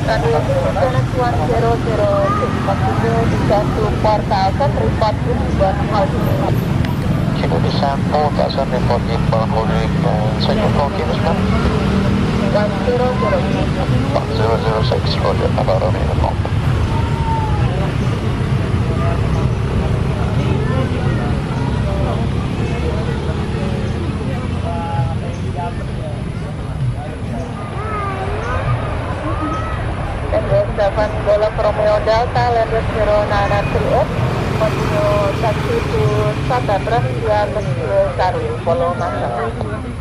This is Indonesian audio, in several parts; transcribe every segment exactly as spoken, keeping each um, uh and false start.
Radius Maintenance one zero zero six. Continue descent to Port Townsend, report inbound holding. Chico descent, Port Townsend, report inbound holding. Second call, Kingsman. one zero zero six. one zero zero six, roger, about a minute long. seven Golf Romeo Delta, landed zero nine nine three eight. Continue taxi to Satadran via Mesir Saru, follow master.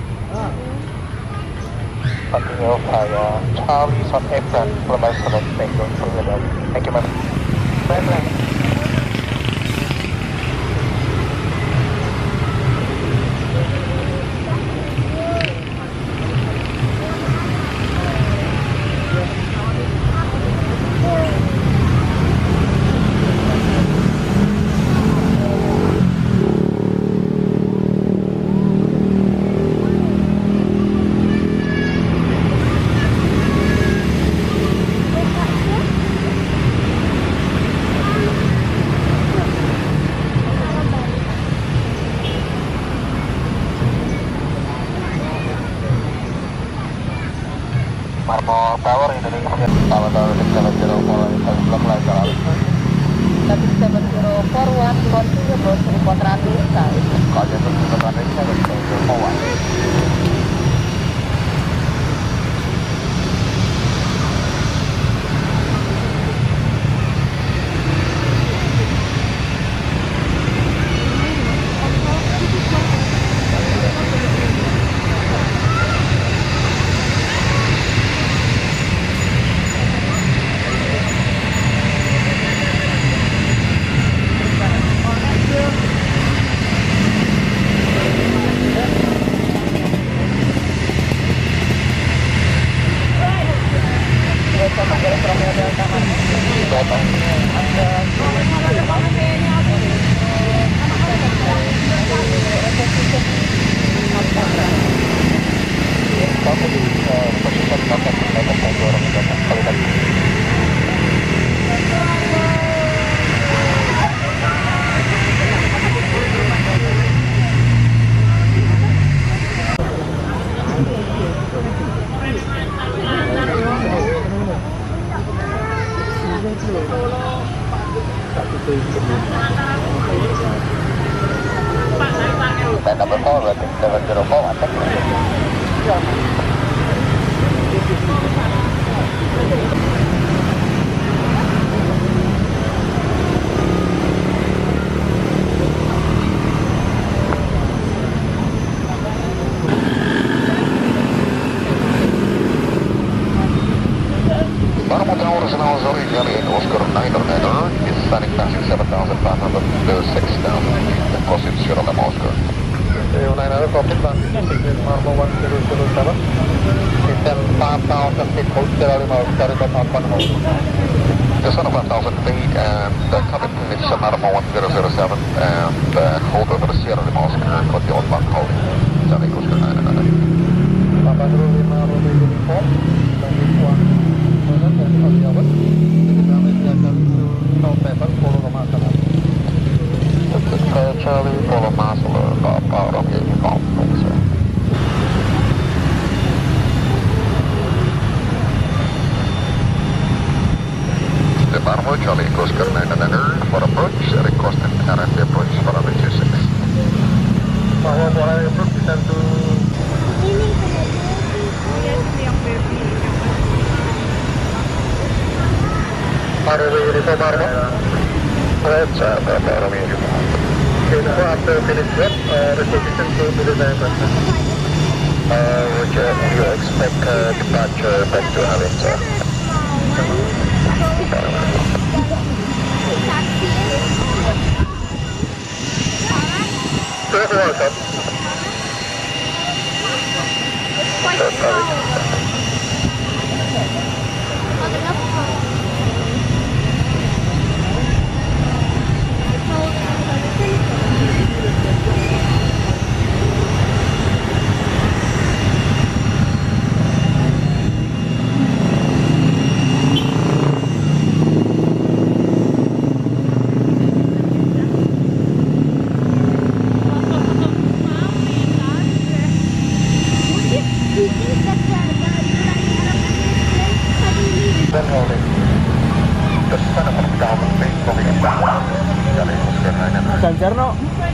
Continue via Charlie Sun Apron, Lembar Select, Tango, Philadelphia. Thank you, ma'am. Bye-bye. Marmol Tower Indonesia, Tower Tower tujuh zero mulai belum mulai jalan. Tapi tujuh zero four one continue bos report radius size. Kalau itu report radius saya tujuh zero four one. Saya dapat call berarti tujuh zero four one. Marmol Tower is now sorry, Charlie Oscar niner niner is standing passing seven thousand five hundred six down. The crossing zero Lima Oscar. niner niner copy transmission Marmol one zero zero seven. Descent five thousand feet, hold zero Lima Oscar, report outbound hold. Descent of five thousand feet and uh, cabin is Marmol one zero zero seven and uh, hold over the Sierra Lima Oscar for the outbound hold. Charlie Oscar niner niner. Papa Zulu lima Romeo uniform, landing one. Charlie, follow Master, Papa, Romeo, Uniform, sir. The Marmol Charlie, Oscar niner niner for approach, requested R F approach for R F six. Bahwa mulai approach bisa to Marmol uniform Marmol. Right, sir, Papa, Romeo, Uniform. Info after finish work, uh, requisition to Military Person. Uh, Roger, you expect uh, departure back to Halim, sir. You're welcome. Ganjar no.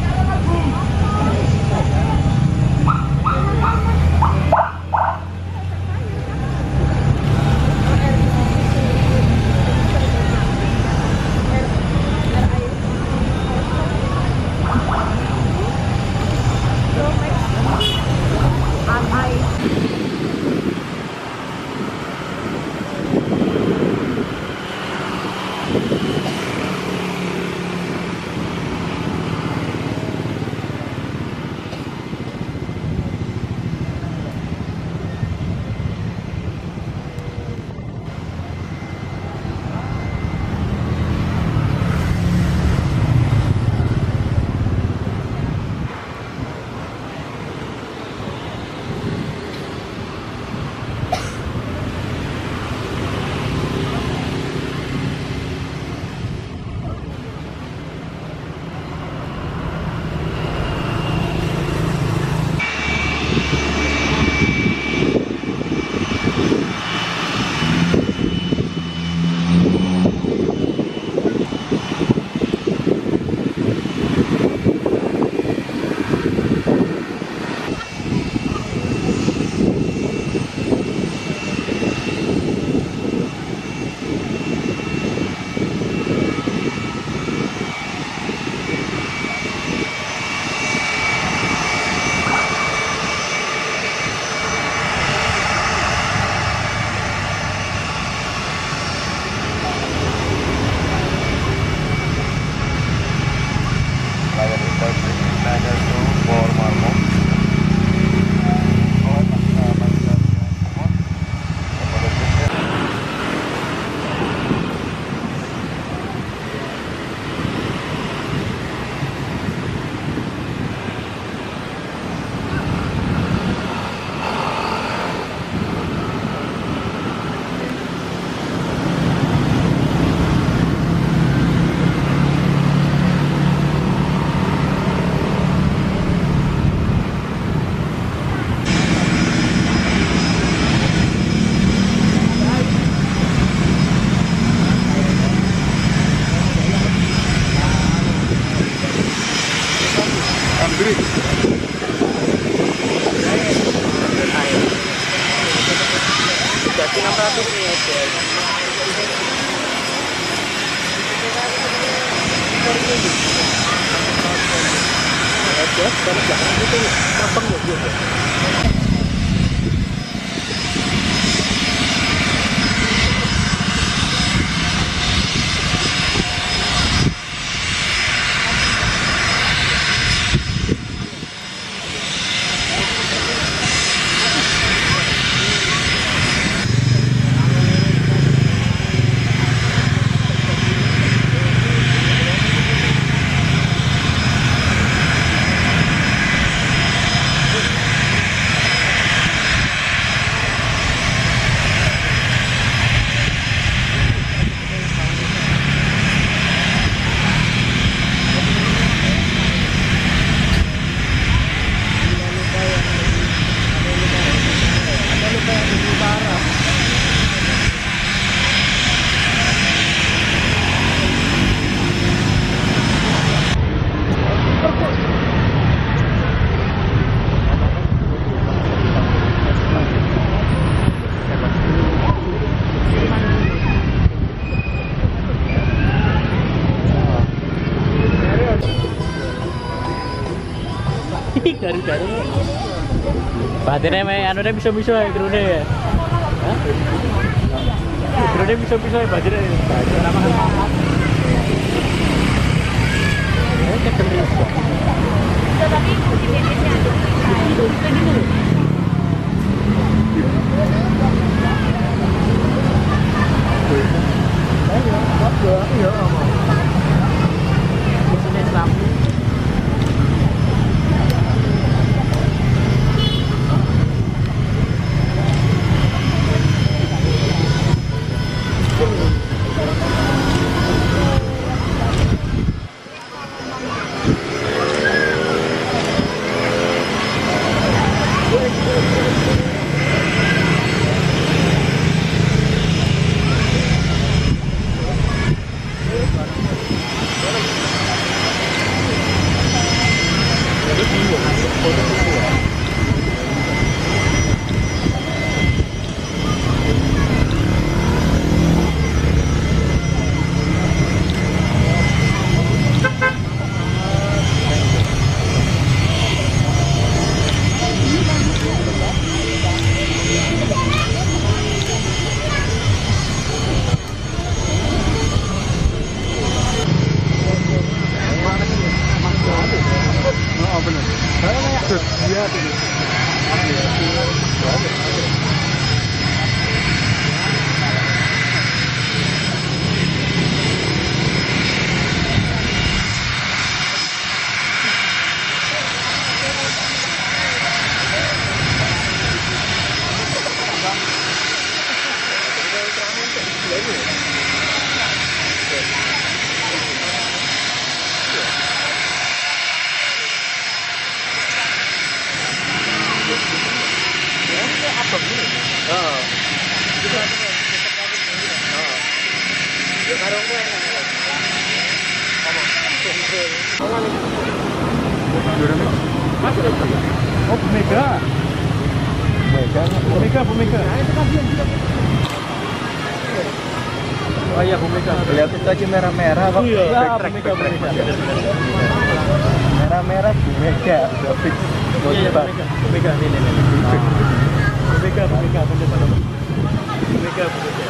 Garu-garu. Baterainya me anu bisa-bisa ya grune ya. Hah? Grune bisa-bisa ya baterainya. Eh, ketelis. Tapi di bensinnya ada. Ayo, iya, Mesinnya lampu. Oh, Bumega. Bumega, Bumega, Bumega. Oh iya, Bumega. Lihat itu aja merah-merah kok. Iya, Bumega, Bumega. Merah-merah Bumega, udah fix. Iya, Bumega, Bumega, ini, ini. Bumega, Bumega, Bumega, Bumega, Bumega.